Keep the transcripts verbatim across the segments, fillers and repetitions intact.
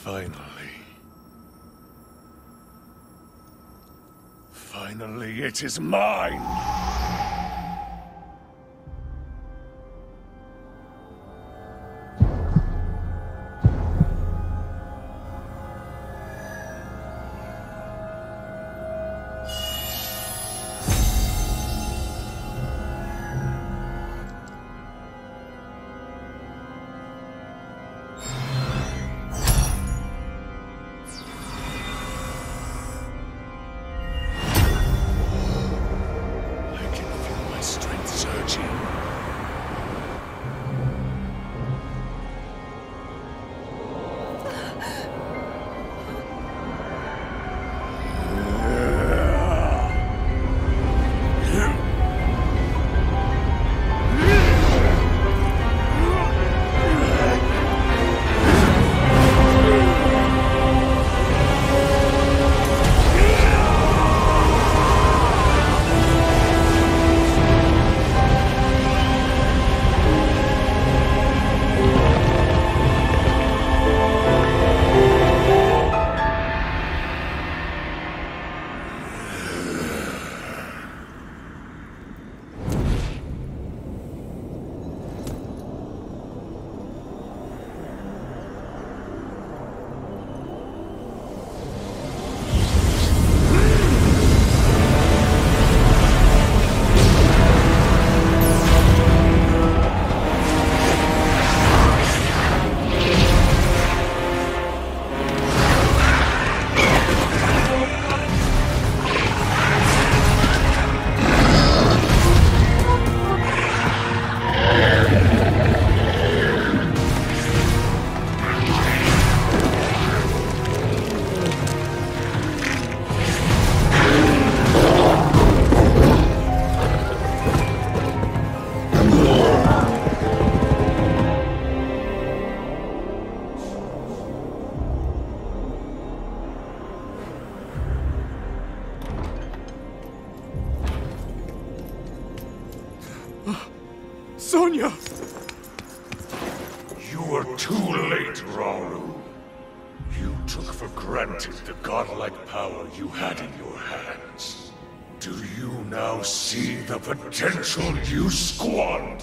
Finally. Finally, it is mine! Sonia! You were too late, Rauru. You took for granted the godlike power you had in your hands. Do you now see the potential you squandered?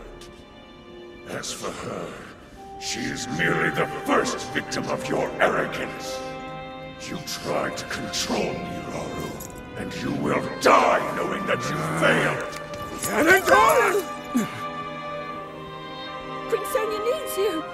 As for her, she is merely the first victim of your arrogance. You tried to control me, Rauru, and you will die knowing that you failed! Ganondorf! Queen Sonia needs you!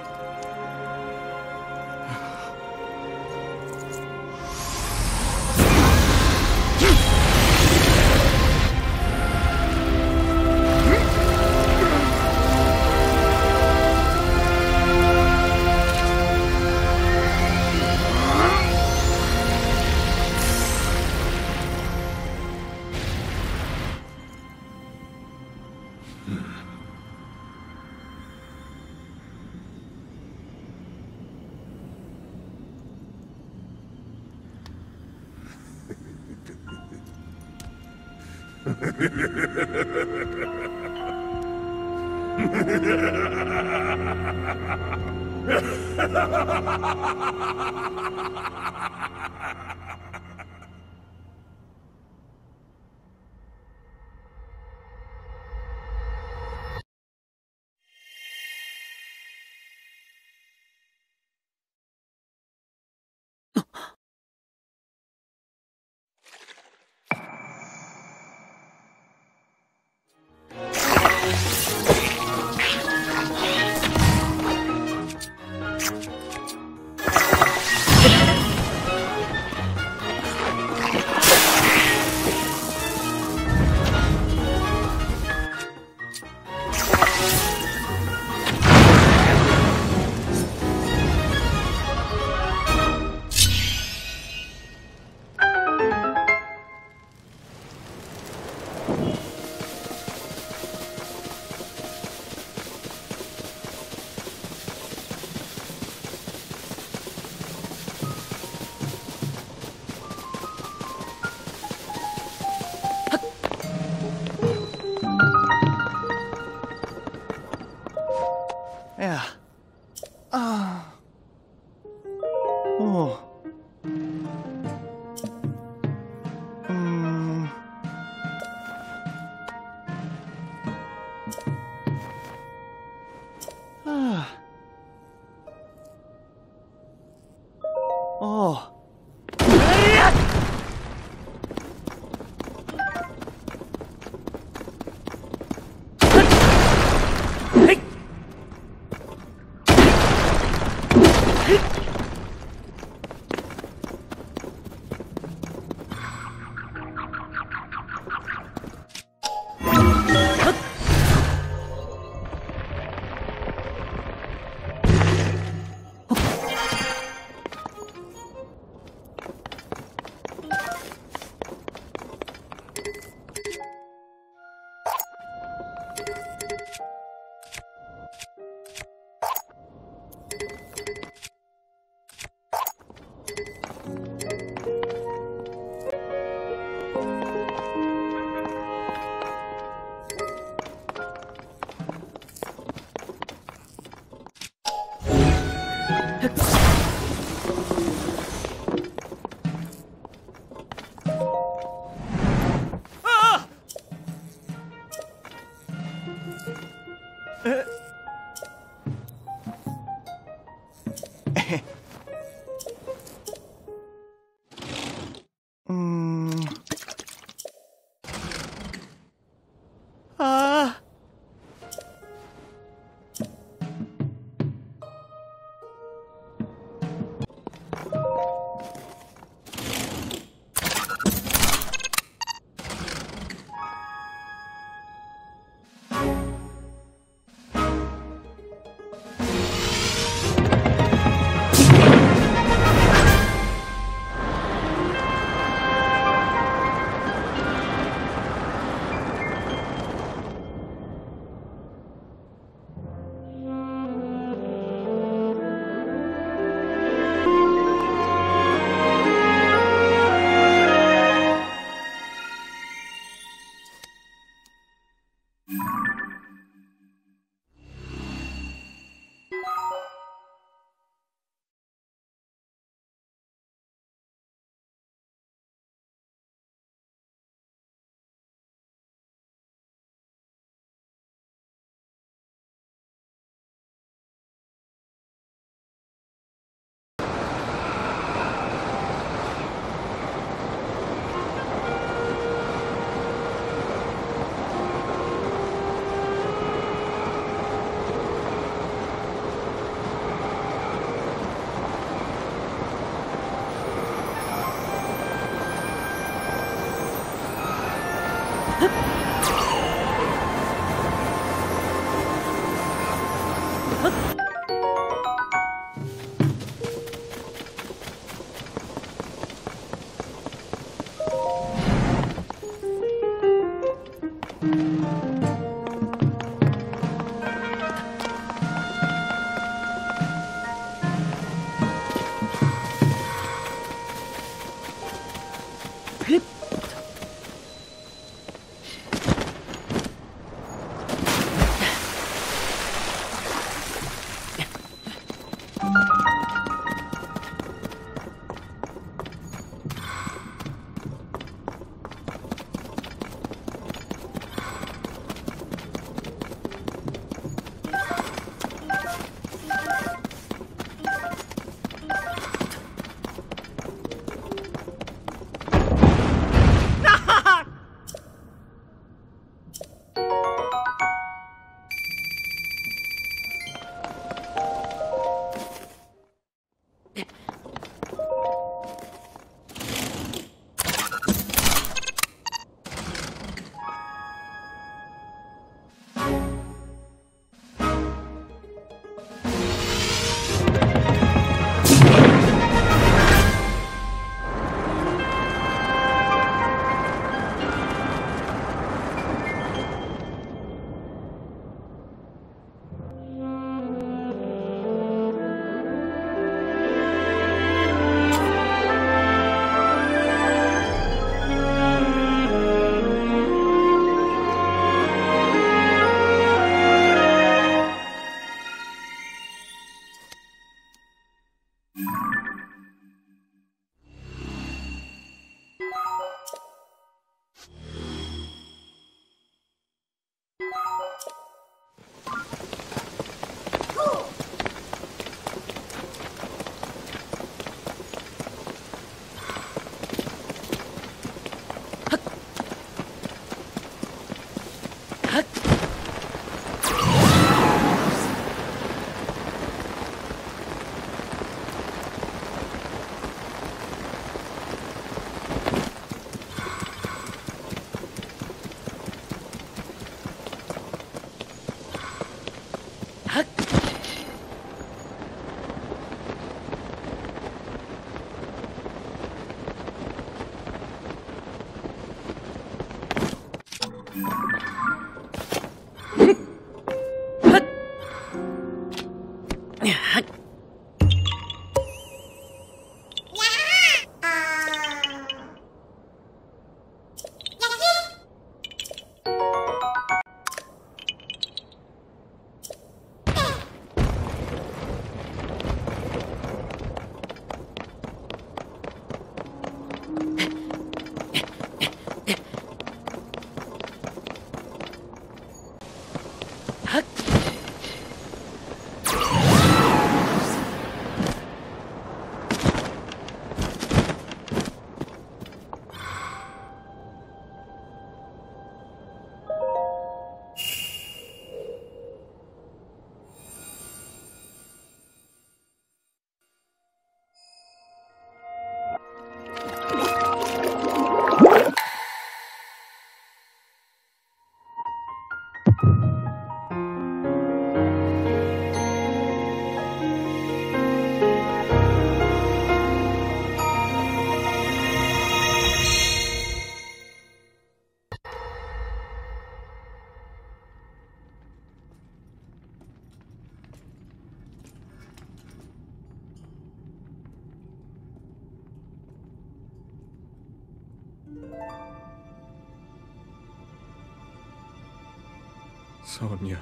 Sonia.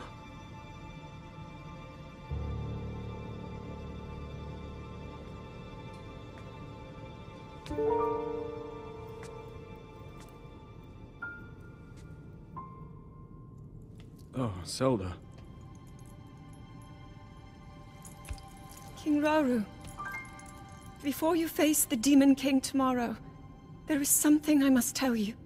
Oh, Zelda. King Rauru, before you face the Demon King tomorrow, there is something I must tell you.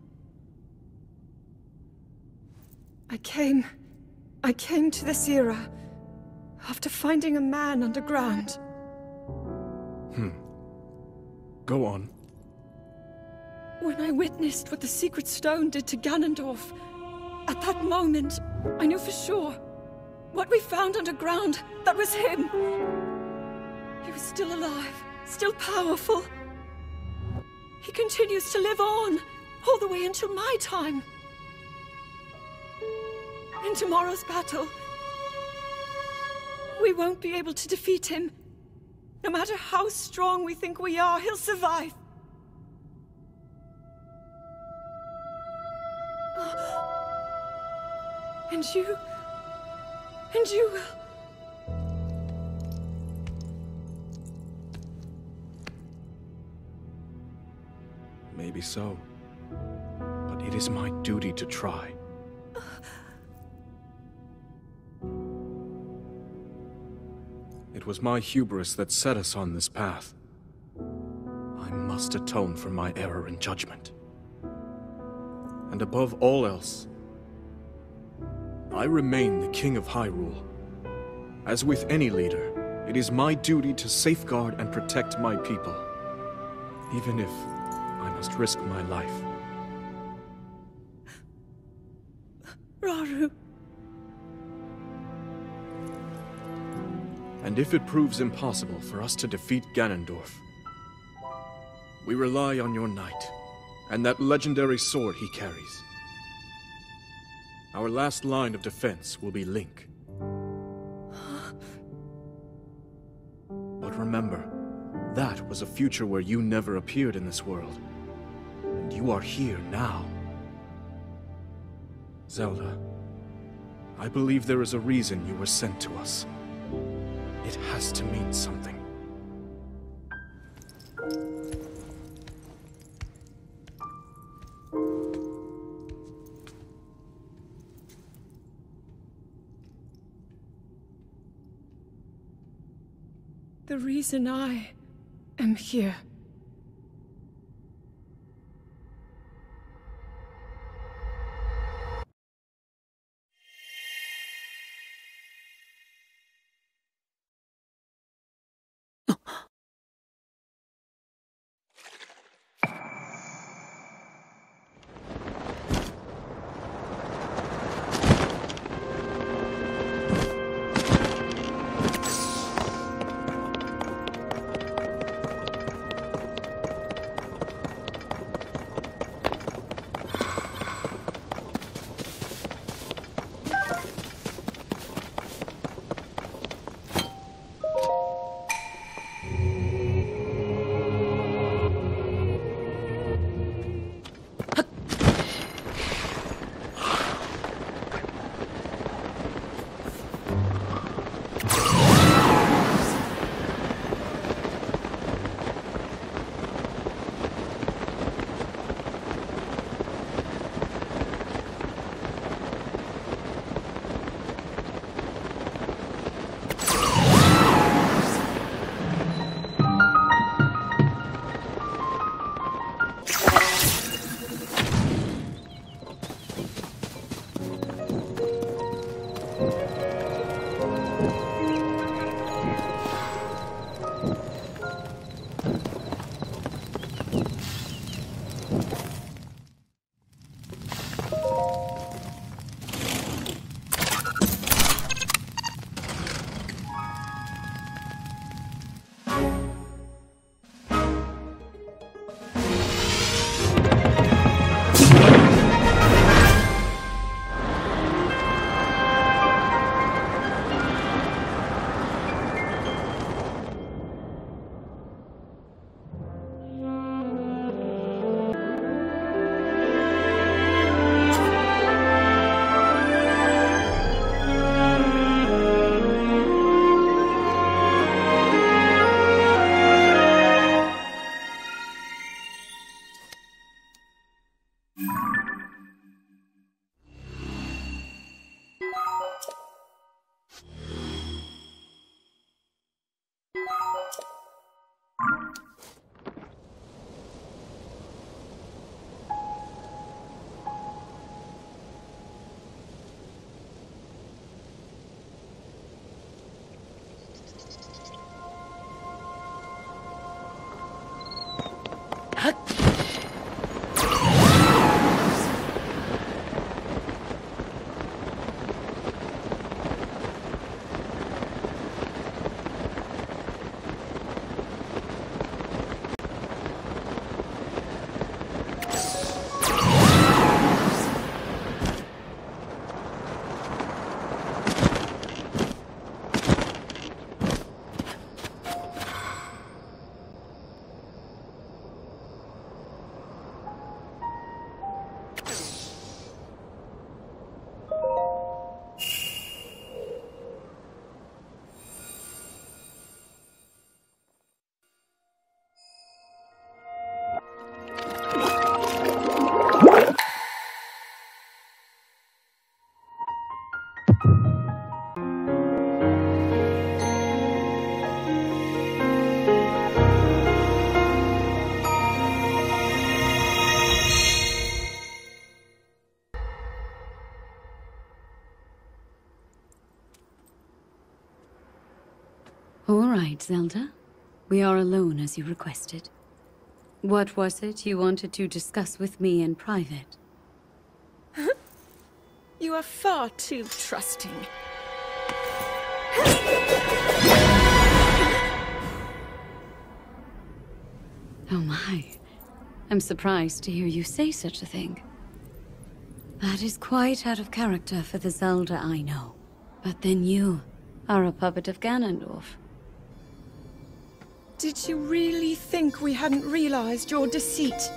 I came... I came to this era after finding a man underground. Hmm. Go on. When I witnessed what the Secret Stone did to Ganondorf, at that moment, I knew for sure what we found underground, that was him. He was still alive, still powerful. He continues to live on, all the way until my time. In tomorrow's battle, we won't be able to defeat him. No matter how strong we think we are, he'll survive. And you... and you will... Maybe so. But it is my duty to try. It was my hubris that set us on this path. I must atone for my error in judgment. And above all else, I remain the King of Hyrule. As with any leader, it is my duty to safeguard and protect my people, even if I must risk my life. Rauru. And if it proves impossible for us to defeat Ganondorf, we rely on your knight, and that legendary sword he carries. Our last line of defense will be Link. But remember, that was a future where you never appeared in this world. And you are here now. Zelda, I believe there is a reason you were sent to us. It has to mean something. The reason I am here. All right, Zelda. We are alone as you requested. What was it you wanted to discuss with me in private? You are far too trusting. Oh my. I'm surprised to hear you say such a thing. That is quite out of character for the Zelda I know. But then you are a puppet of Ganondorf. Did you really think we hadn't realized your deceit?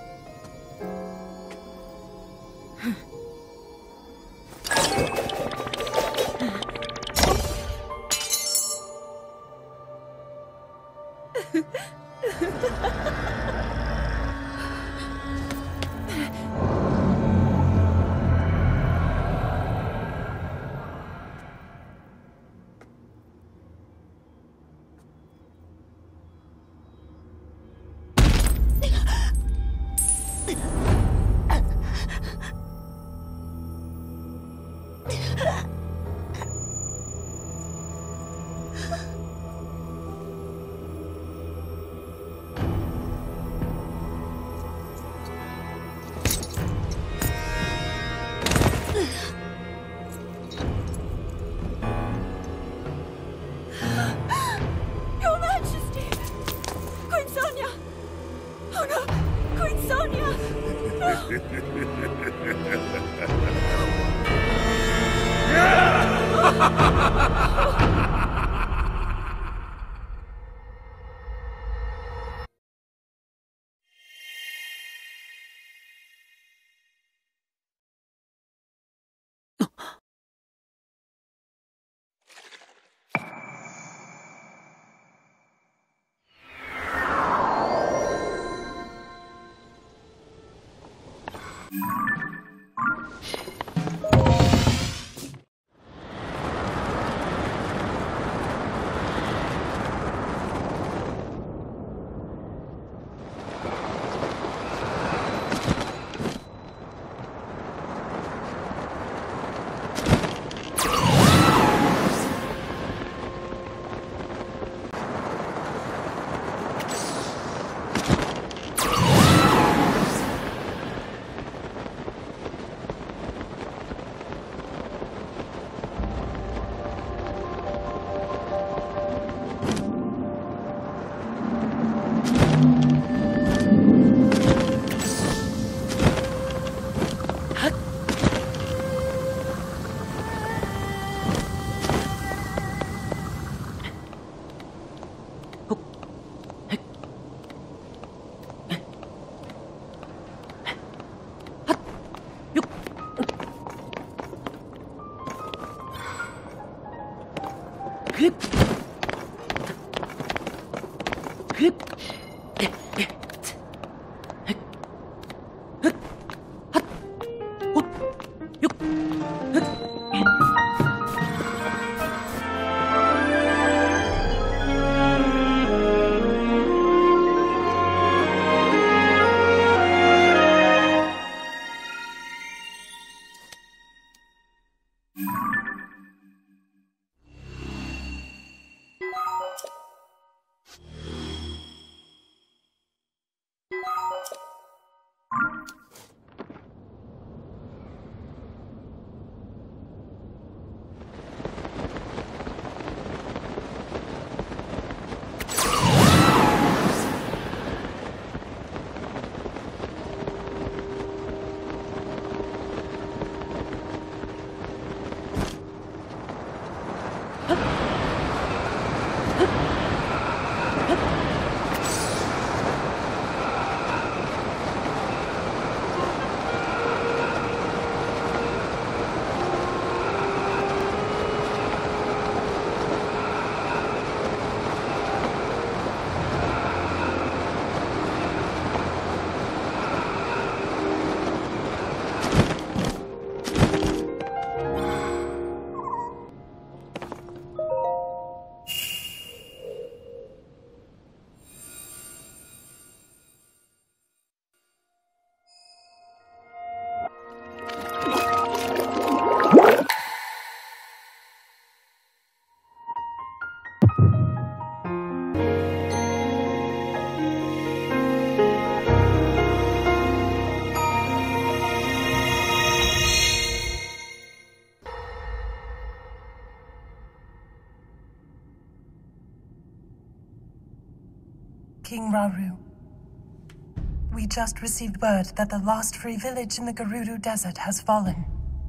King Rauru. We just received word that the lost free village in the Gerudo Desert has fallen.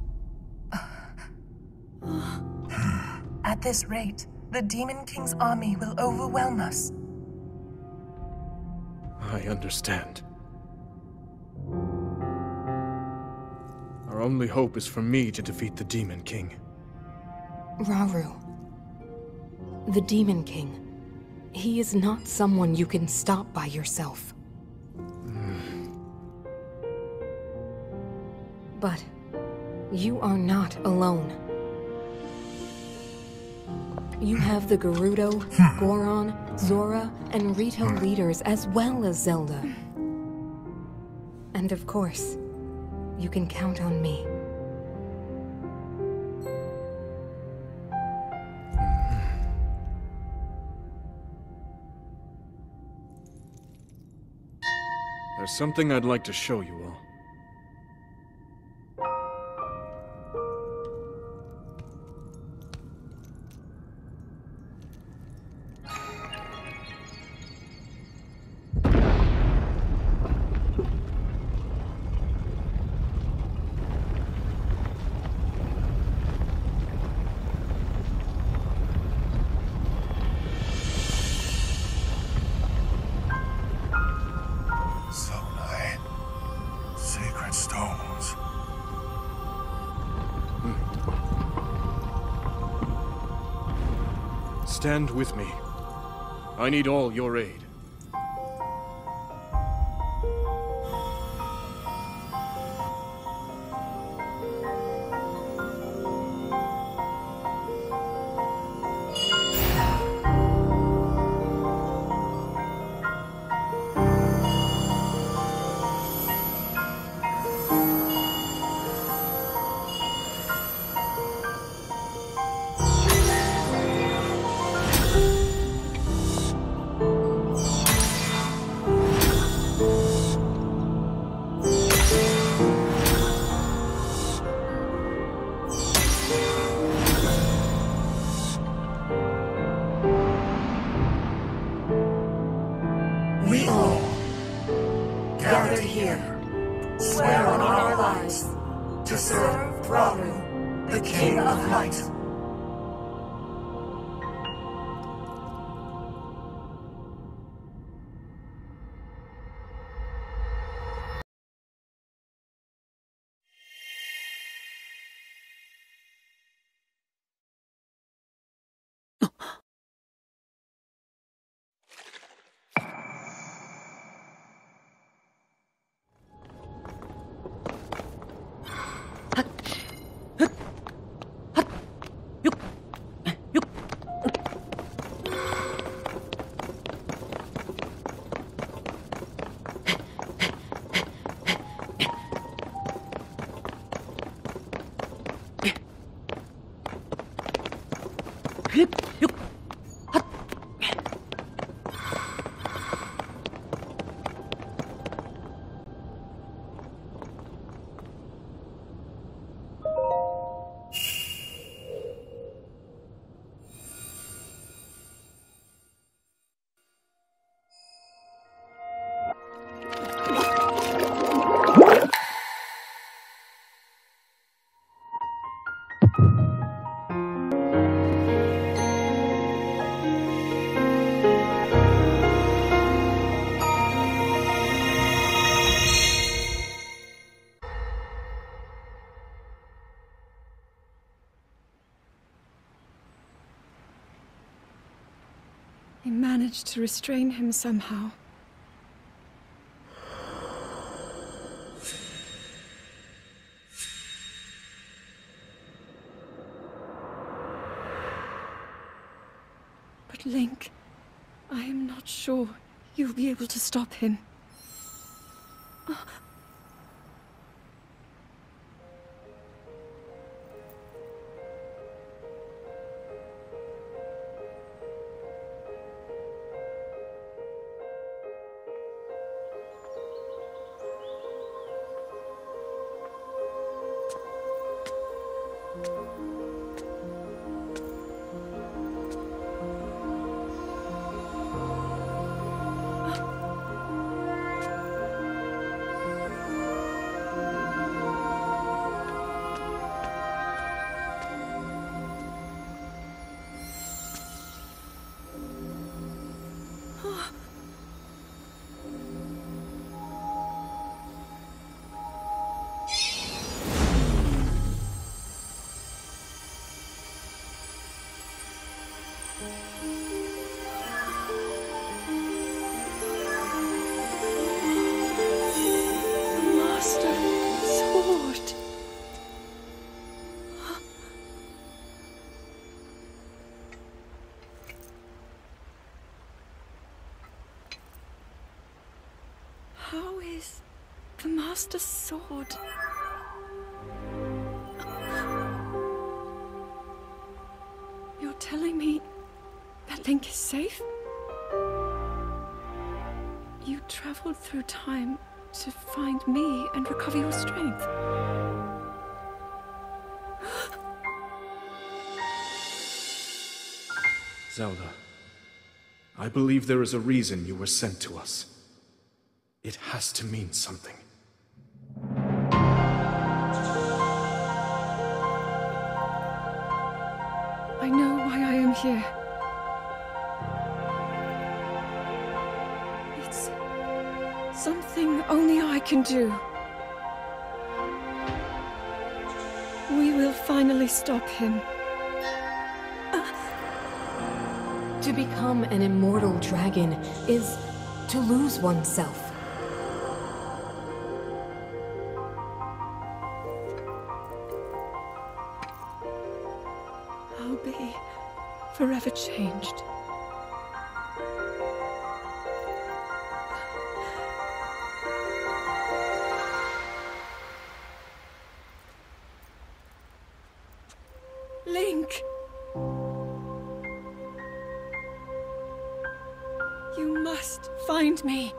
At this rate, the Demon King's army will overwhelm us. I understand. Our only hope is for me to defeat the Demon King. Rauru. The Demon King. He is not someone you can stop by yourself. Mm. But you are not alone. You have the Gerudo, Goron, Zora, and Rito leaders as well as Zelda. And of course, you can count on me. There's something I'd like to show you all. Stand with me. I need all your aid. We all, gathered here, swear on our lives to serve Rauru, the King of Light. I managed to restrain him somehow. But Link, I am not sure you'll be able to stop him. How is the Master's sword? You're telling me that Link is safe? You traveled through time to find me and recover your strength. Zelda, I believe there is a reason you were sent to us. It has to mean something. I know why I am here. It's something only I can do. We will finally stop him. To become an immortal dragon is to lose oneself. I'll be forever changed. Link! You must find me.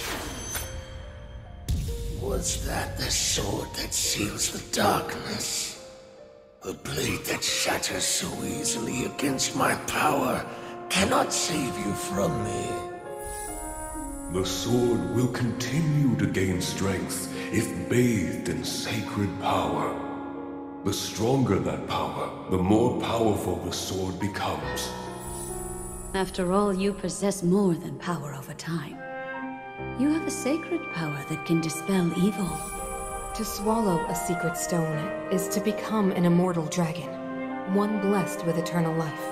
Was that the sword that seals the darkness? A blade that shatters so easily against my power cannot save you from me. The sword will continue to gain strength if bathed in sacred power. The stronger that power, the more powerful the sword becomes. After all, you possess more than power over time. You have a sacred power that can dispel evil. To swallow a secret stone is to become an immortal dragon, one blessed with eternal life.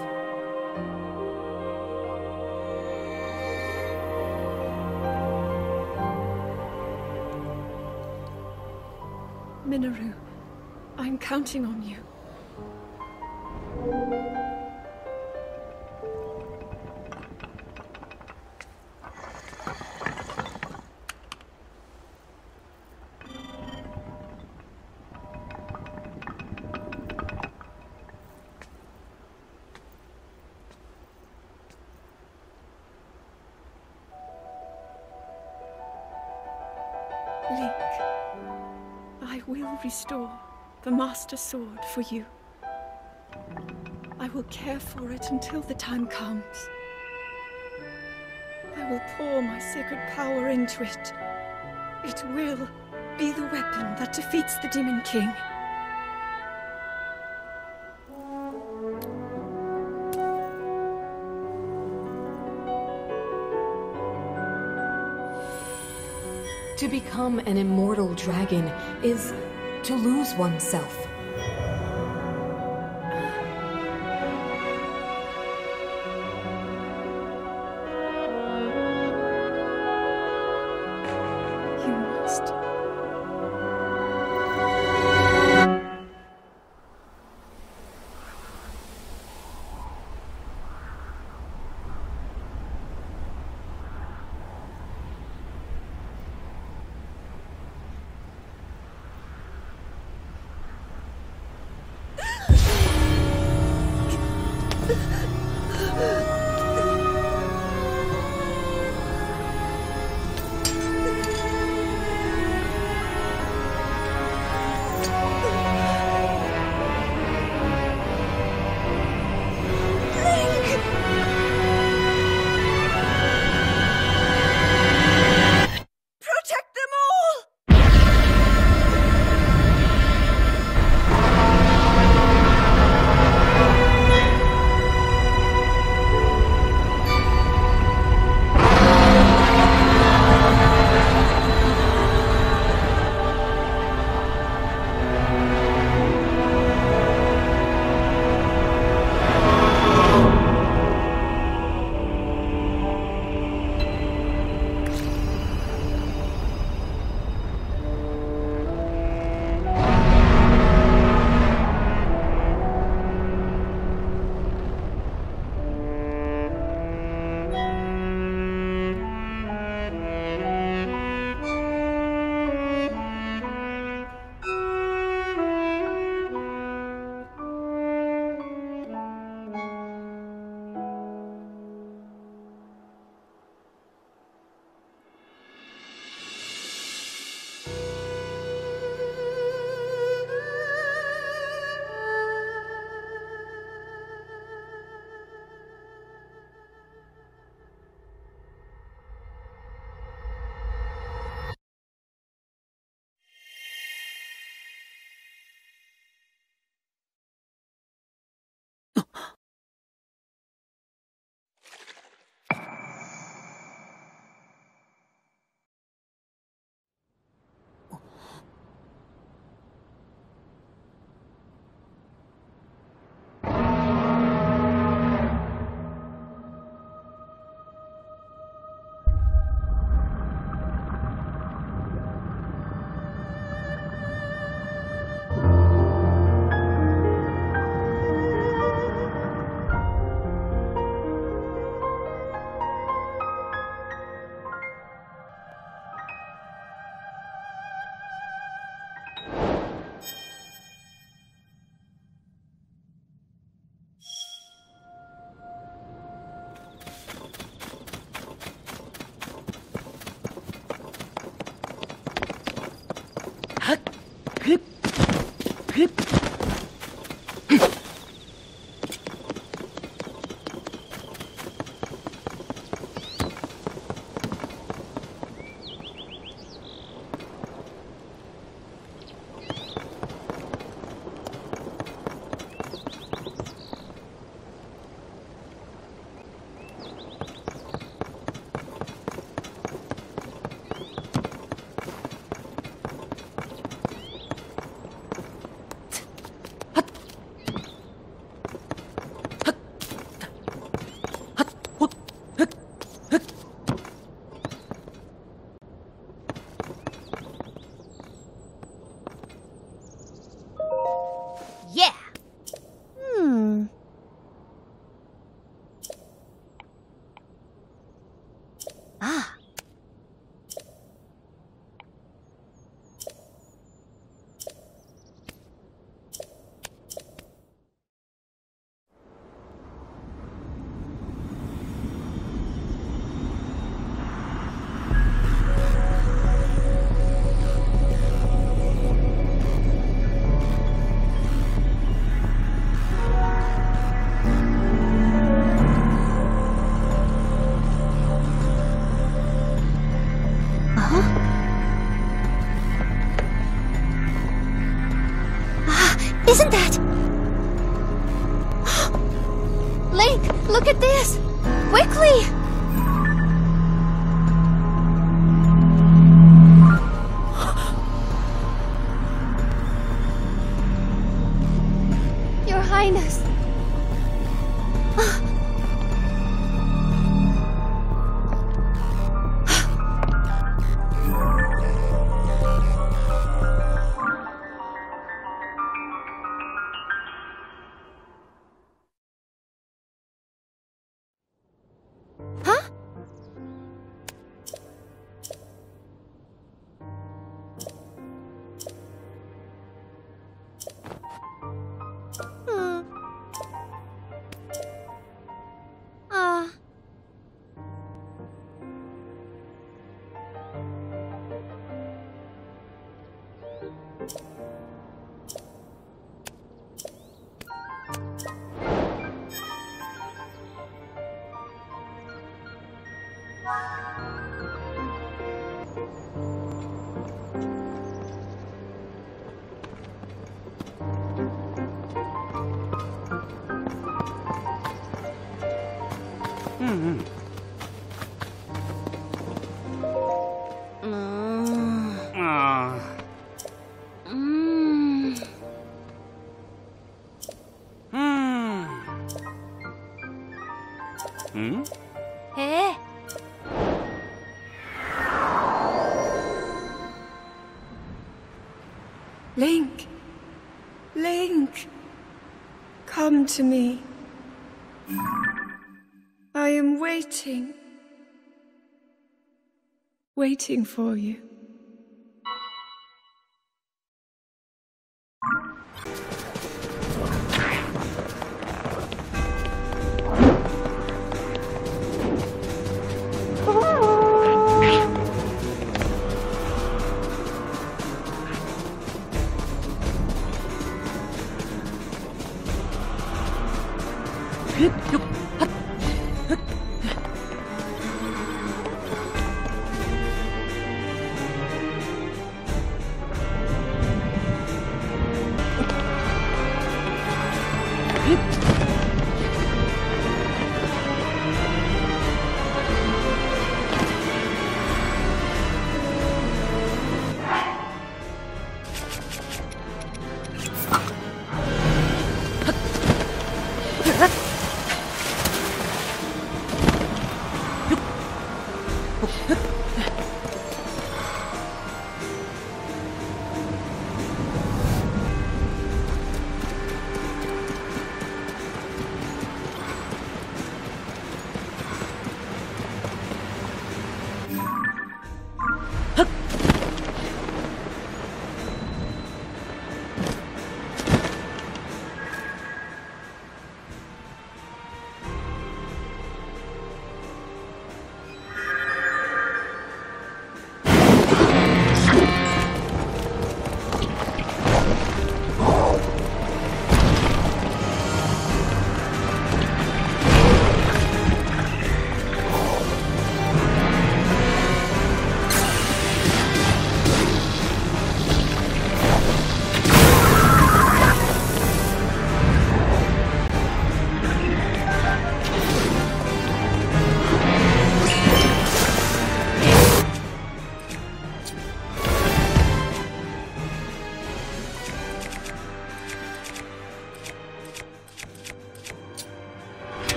Minoru, I'm counting on you. Link, I will restore the Master Sword for you. I will care for it until the time comes. I will pour my sacred power into it. It will be the weapon that defeats the Demon King. To become an immortal dragon is to lose oneself. You must. Yeah! Hmm. Ah. Isn't that... Link, look at this! Quickly! Your Highness. Hmm. Ah. Mm. Hmm. Hmm? Hey. Link! Link! Come to me. I am waiting. Waiting for you.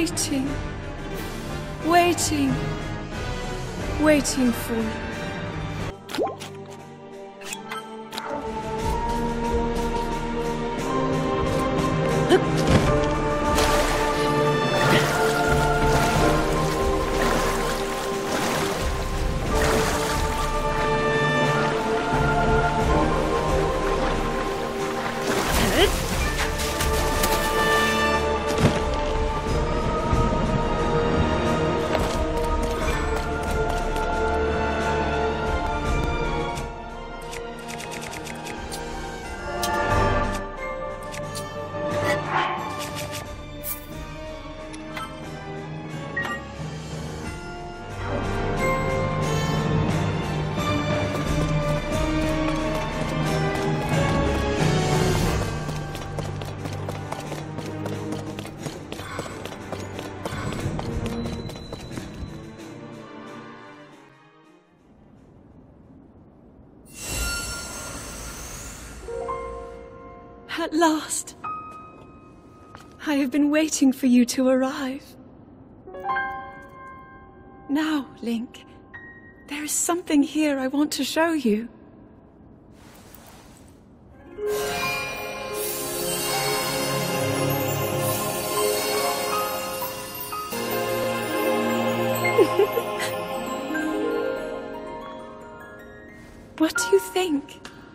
waiting, waiting, waiting for you. At last. I have been waiting for you to arrive. Now, Link, there is something here I want to show you. What do you think?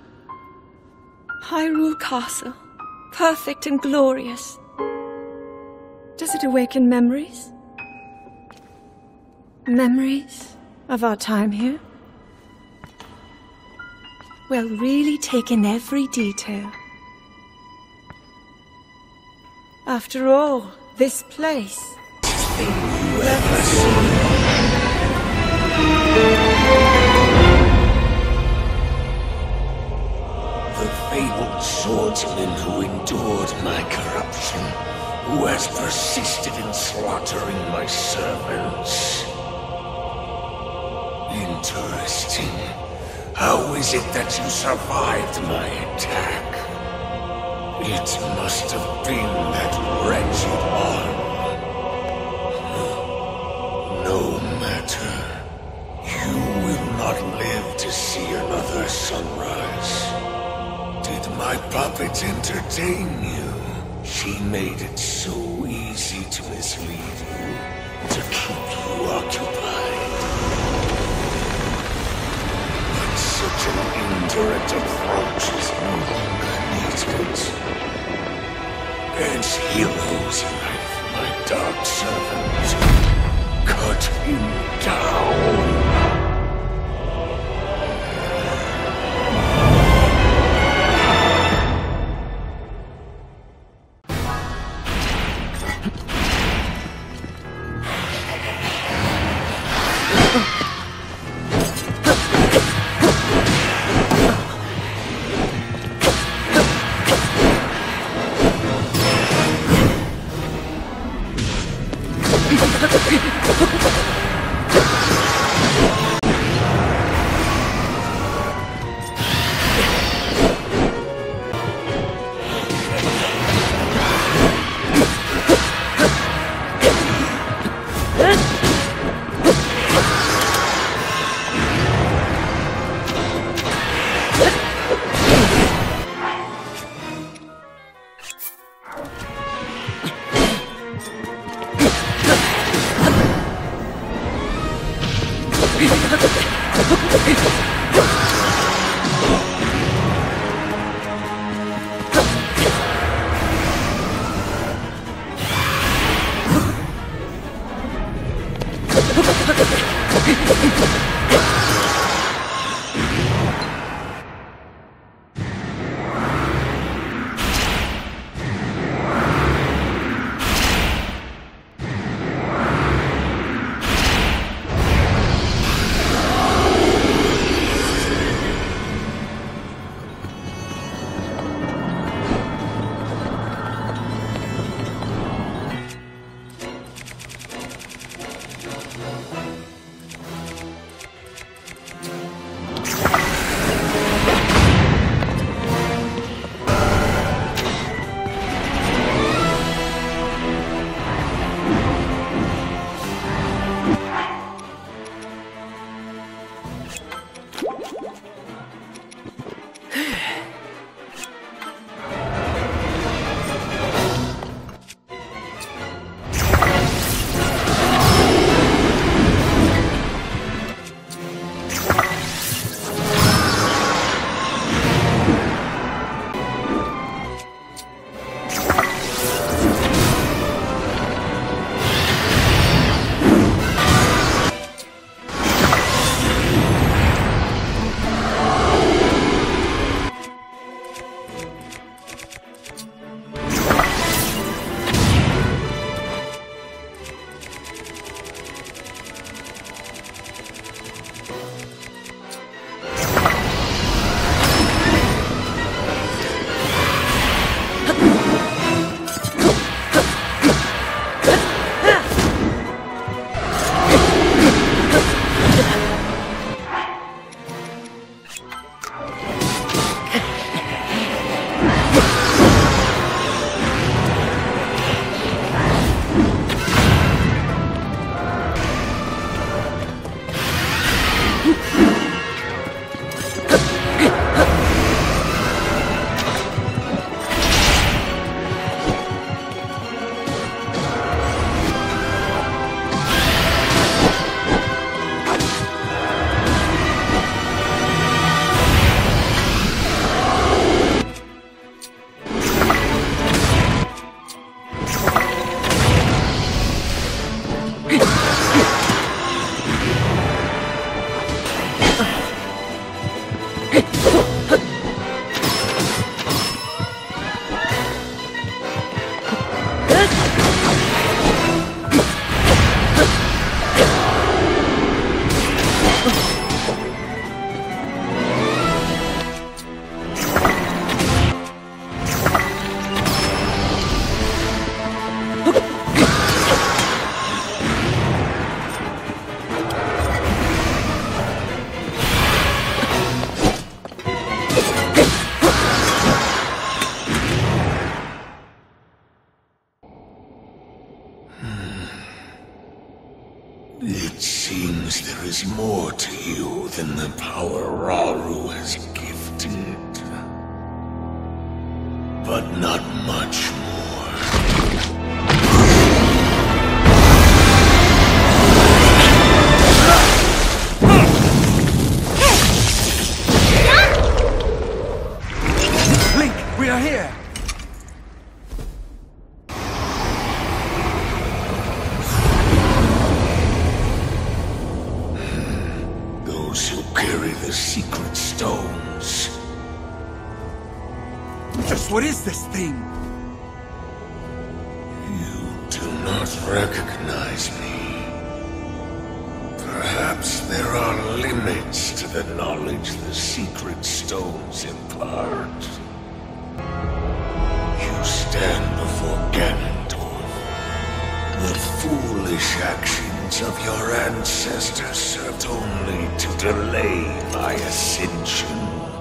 Hyrule Castle, perfect and glorious. Does it awaken memories? Memories of our time here? Well, really take in every detail. After all, this place... Thing you ever seen. The fabled swordsman who endured my corruption, who has persisted in slaughtering my servants. Interesting. How is it that you survived my attack? It must have been that wretched arm. No matter. You will not live to see another sunrise. Did my puppet entertain you? She made it so easy to mislead you, to keep you occupied. But such an indirect approach is no longer needed. Hence heroes like my dark servant. Cut him down. is more to you than the power Rauru has gifted. But not much more. We are here! Those who carry the secret stones. Just what is this thing? You do not recognize me. Perhaps there are limits to the knowledge the secret stones impart. You stand before Ganondorf. The foolish actions of your ancestors served only to delay my ascension.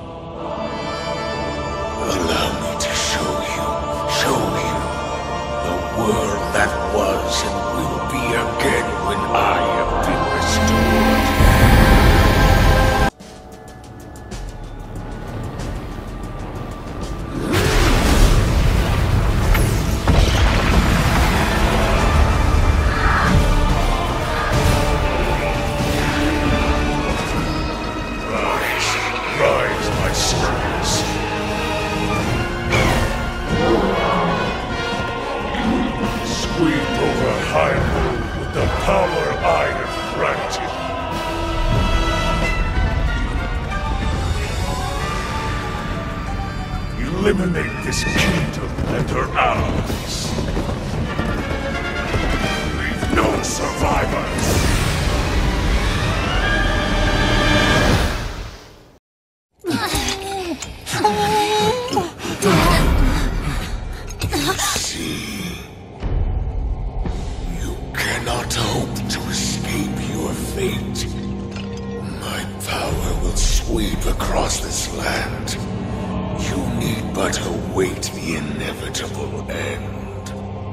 Allow me to show you, show you, the world that was and will be again when I have been restored. Hyrule with the power I have granted. Eliminate this kingdom and her allies. Leave no survivors. See, you cannot hope to escape your fate. My power will sweep across this land. You need but await the inevitable end.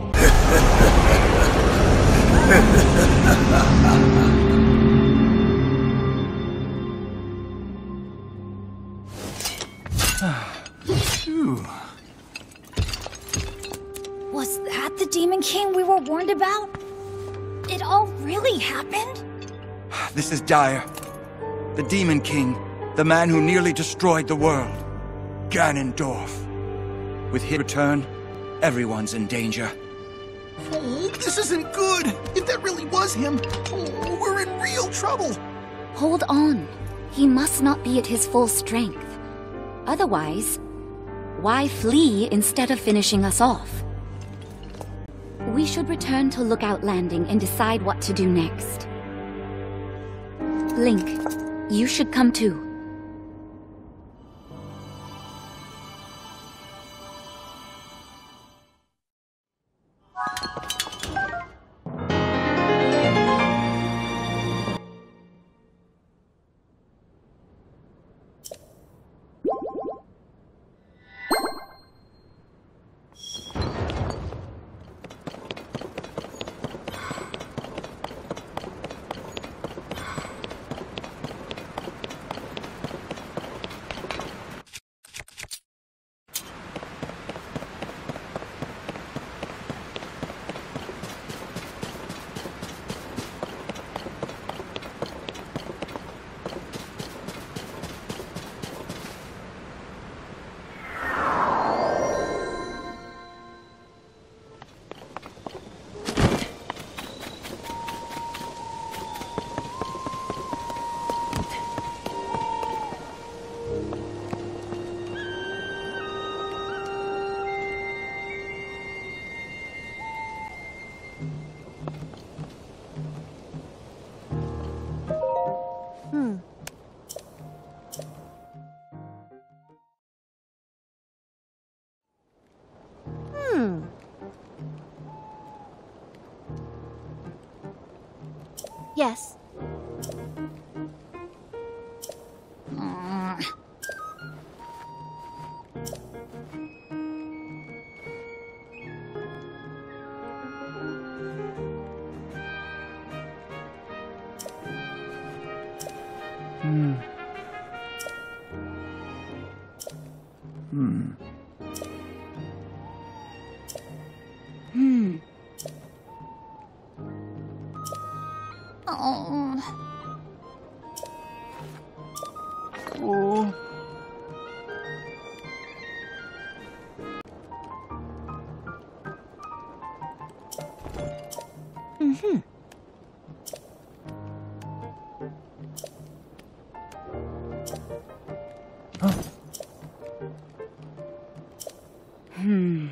Was that the Demon King we were warned about? It all really happened? This is dire. The Demon King, the man who nearly destroyed the world. Ganondorf. With his return, everyone's in danger. Oh, this isn't good! If that really was him, oh, we're in real trouble! Hold on. He must not be at his full strength. Otherwise, why flee instead of finishing us off? We should return to Lookout Landing and decide what to do next. Link, you should come too. Yes. Mm. Hmm. Hmm. Oh. Oh. Mm-hmm. Huh. Hmm.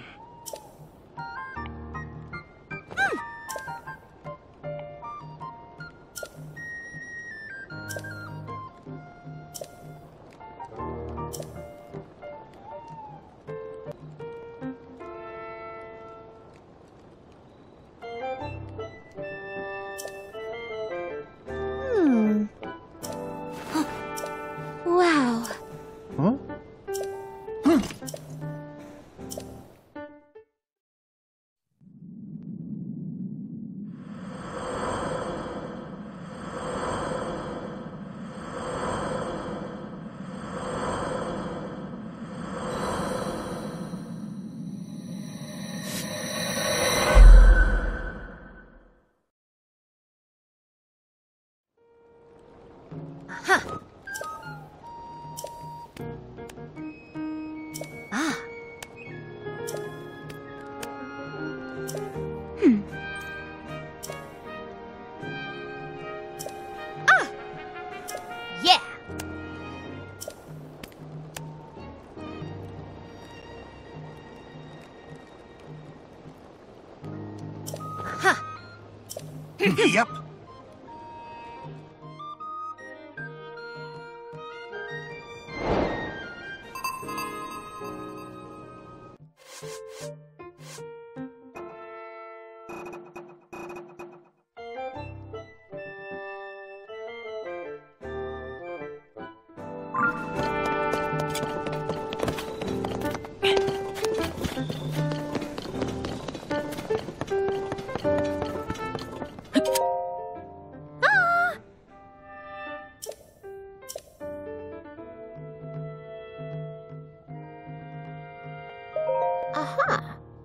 Hmm. Wow. Huh? Huh. Ah. Hmm. Ah. Yeah. Huh. Yep. Aha.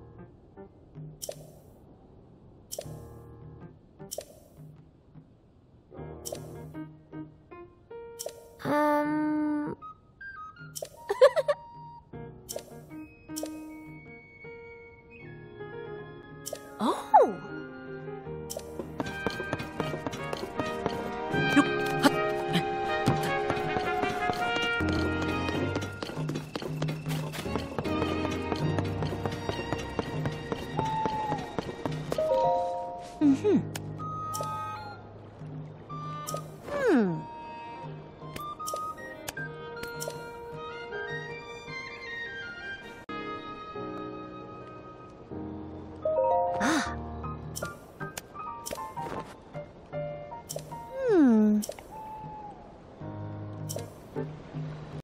Um. Oh. Mm-hmm.